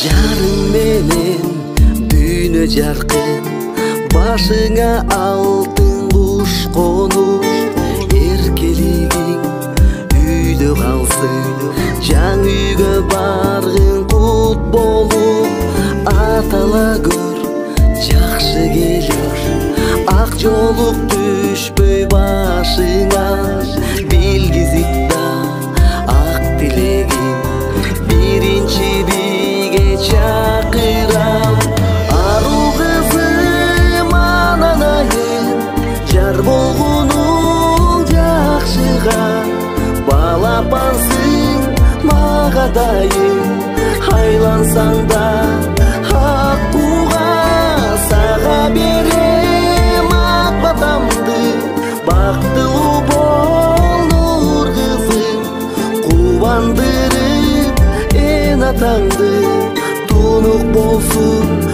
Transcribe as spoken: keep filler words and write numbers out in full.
Жарың менен дүйнө жаркын, башыңа алтын куш конуш, эркелигиң үйдө калсын, жаңы үйгө баргын кут болуп, атала көр жакшы келер, ак жолук түшпөй башыңа, билгизип да ак тилегим, биринчи биге чакырам. Ару кызым ананайым, жар болгонуң жакшыга, балапансың мага дайым, айлансаң да ак буга, сага берем ак батамды, бактылуу бол нур кызым, кубандырып эн атаңды, тунук болсун